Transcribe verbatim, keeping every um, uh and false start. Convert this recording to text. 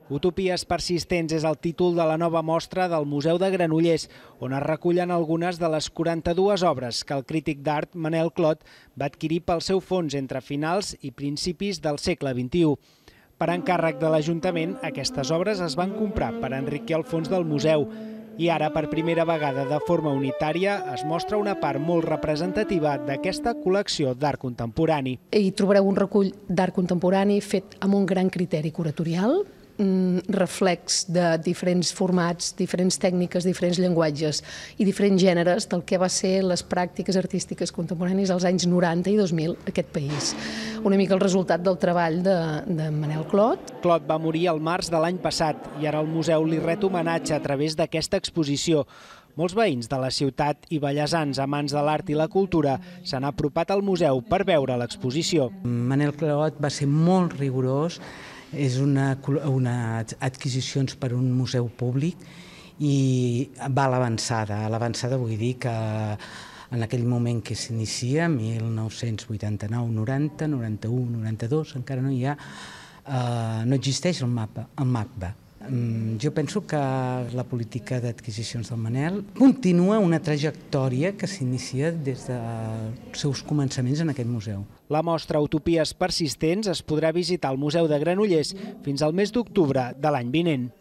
Utopies persistents és el títol de la nova mostra del Museu de Granollers, on es recullen algunes de les quaranta-dues obres que el crític d'art Manel Clot va adquirir pel seu fons entre finals i principis del segle vint-i-u. Per encàrrec de l'Ajuntament, aquestes obres es van comprar per enriquir el fons del museu i ara, per primera vegada de forma unitària, es mostra una part molt representativa d'aquesta col·lecció d'art contemporani. Hi trobareu un recull d'art contemporani fet amb un gran criteri curatorial, reflex de diferents formats, diferents tècniques, diferents llenguatges i diferents gèneres del que va ser les pràctiques artístiques contemporànies als anys noranta i dos mil a aquest país. Una mica el resultat del treball de, de Manel Clot. Clot va morir al març de l'any passat i ara el museu li ret homenatge a través d'aquesta exposició. Molts veïns de la ciutat i bellesans amants de l'art i la cultura s'han apropat al museu per veure l'exposició. Manel Clot va ser molt rigorós. És una, una adquisicions per un museu públic i va a l'avançada. A l'avançada vull dir que en aquell moment que s'inicia, mil nou-cents vuitanta-nou, noranta, noranta-u, noranta-dos, encara no hi ha, eh, no existeix el mapa, el MACBA. Jo penso que la política d'adquisicions del Manel continua una trajectòria que s'inicia des dels seus començaments en aquest museu. La mostra Utopies persistents es podrà visitar al Museu de Granollers fins al mes d'octubre de l'any vinent.